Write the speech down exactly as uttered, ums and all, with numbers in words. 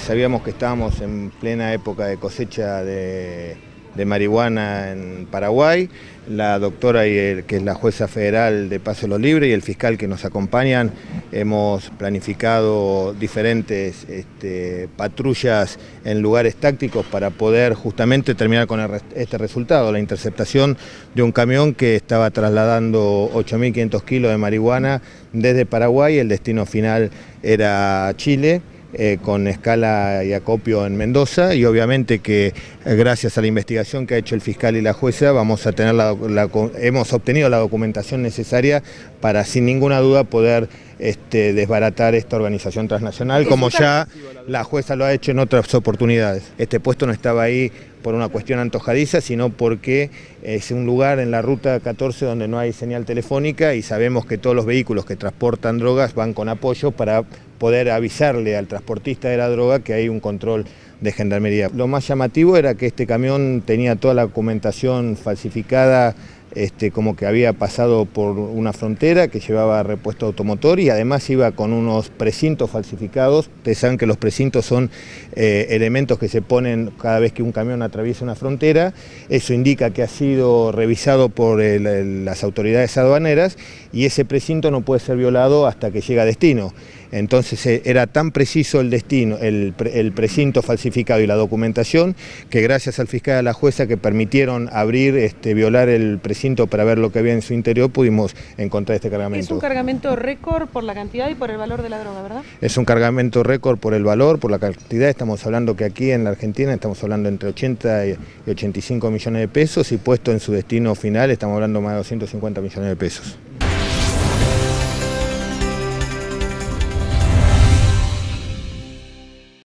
Sabíamos que estábamos en plena época de cosecha de, de marihuana en Paraguay. La doctora, y el, que es la jueza federal de Paso Lo Libre, y el fiscal que nos acompañan, hemos planificado diferentes este, patrullas en lugares tácticos para poder justamente terminar con el, este resultado, la interceptación de un camión que estaba trasladando ocho mil quinientos kilos de marihuana desde Paraguay. El destino final era Chile. Eh, con escala y acopio en Mendoza, y obviamente que eh, gracias a la investigación que ha hecho el fiscal y la jueza vamos a tener la, la, hemos obtenido la documentación necesaria para sin ninguna duda poder este, desbaratar esta organización transnacional, como ya la jueza lo ha hecho en otras oportunidades. Este puesto no estaba ahí por una cuestión antojadiza, sino porque es un lugar en la ruta catorce donde no hay señal telefónica, y sabemos que todos los vehículos que transportan drogas van con apoyo para poder avisarle al transportista de la droga que hay un control de gendarmería. Lo más llamativo era que este camión tenía toda la documentación falsificada, este, como que había pasado por una frontera, que llevaba repuesto automotor, y además iba con unos precintos falsificados. Ustedes saben que los precintos son eh, elementos que se ponen cada vez que un camión atraviesa una frontera. Eso indica que ha sido revisado por el, el, las autoridades aduaneras, y ese precinto no puede ser violado hasta que llega a destino. Entonces era tan preciso el destino, el, el precinto falsificado y la documentación, que gracias al fiscal y a la jueza que permitieron abrir, este, violar el precinto para ver lo que había en su interior, pudimos encontrar este cargamento. Es un cargamento récord por la cantidad y por el valor de la droga, ¿verdad? Es un cargamento récord por el valor, por la cantidad. Estamos hablando que aquí en la Argentina estamos hablando entre ochenta y ochenta y cinco millones de pesos, y puesto en su destino final estamos hablando de más de doscientos cincuenta millones de pesos.